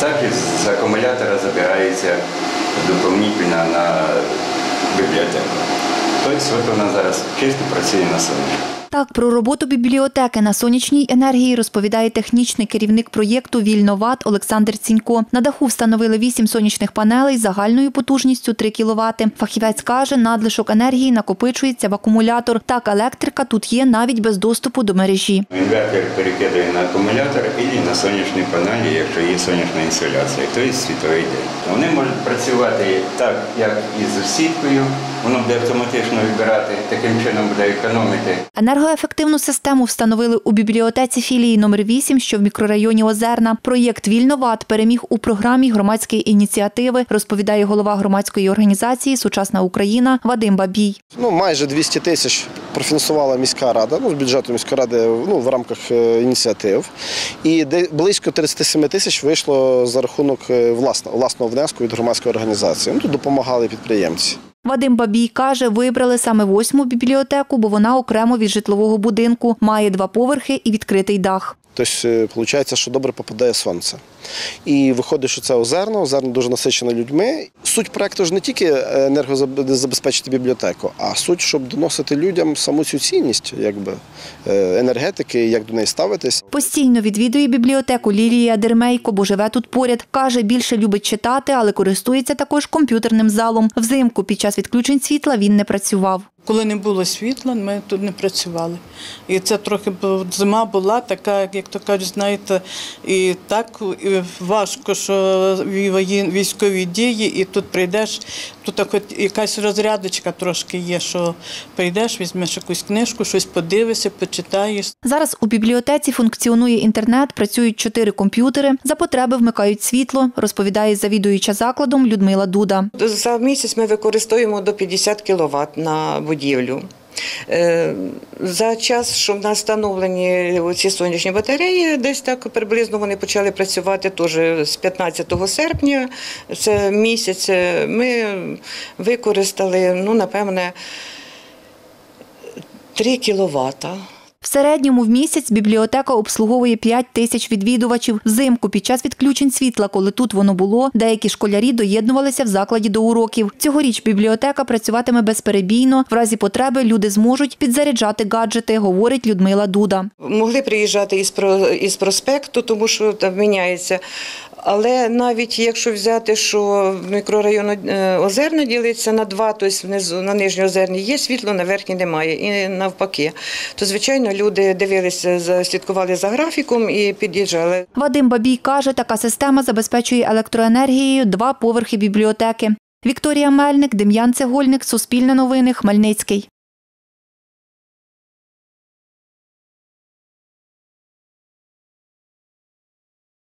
Також з акумулятора забирається доповнительно на бібліотеку. Тобто вона зараз чисто працює на сонці. Так, про роботу бібліотеки на сонячній енергії розповідає технічний керівник проєкту «Вільноват» Олександр Цінько. На даху встановили 8 сонячних панелей загальною потужністю 3 кВт. Фахівець каже, надлишок енергії накопичується в акумулятор. Так, електрика тут є навіть без доступу до мережі. Інвертор перекидає на акумулятор або на сонячні панелі, якщо є сонячна інсоляція, тобто світовий день. Вони можуть працювати так, як і з сіткою, воно буде автоматично вибирати, таким чином буде економити. Енергоефективну систему встановили у бібліотеці філії номер 8, що в мікрорайоні Озерна. Проєкт «Вільноват» переміг у програмі громадської ініціативи, розповідає голова громадської організації «Сучасна Україна» Вадим Бабій. Майже 200 тисяч профінансувала міська рада, з бюджету міської ради в рамках ініціатив. І близько 37 тисяч вийшло за рахунок власного внеску від громадської організації. Тут допомагали підприємці. Вадим Бабій каже, вибрали саме 8-му бібліотеку, бо вона окремо від житлового будинку, має 2 поверхи і відкритий дах. Тобто, виходить, що добре попадає сонце. І виходить, що це Озерна дуже насичена людьми. Суть проєкту ж не тільки енергозабезпечити бібліотеку, а суть, щоб доносити людям саму цю цінність енергетики, як до неї ставитись. Постійно відвідує бібліотеку Лілія Дермейко, бо живе тут поряд. Каже, більше любить читати, але користується також комп'ютерним залом. Взимку під час відключень світла він не працював. Коли не було світла, ми тут не працювали. І це трохи зима була така, як то кажуть, знаєте, і так важко, що військові дії, і тут прийдеш, тут хоч якась розрядочка трошки є, що прийдеш, візьмеш якусь книжку, щось подивишся, почитаєш. Зараз у бібліотеці функціонує інтернет, працюють 4 комп'ютери, за потреби вмикають світло, розповідає завідуюча закладом Людмила Дуда. За місяць ми використовуємо до 50 кВт на будівлю. За час, що в нас встановлені ці сонячні батареї, десь так приблизно вони почали працювати теж з 15 серпня, це місяць, ми використали, напевне, 3 кВт. В середньому в місяць бібліотека обслуговує 5 тисяч відвідувачів. Взимку під час відключень світла, коли тут воно було, деякі школярі доєднувалися в закладі до уроків. Цьогоріч бібліотека працюватиме безперебійно. В разі потреби люди зможуть підзаряджати гаджети, говорить Людмила Дуда. Могли приїжджати із проспекту, тому що там міняється. Але навіть якщо взяти, що мікрорайон Озерна ділиться на 2, тобто внизу, на Нижній Озерні є світло, на Верхній немає, і навпаки. То, звичайно, люди дивилися, слідкували за графіком і під'їжджали. Вадим Бабій каже, така система забезпечує електроенергією 2 поверхи бібліотеки. Вікторія Мельник, Дем'ян Цегольник, Суспільне новини, Хмельницький.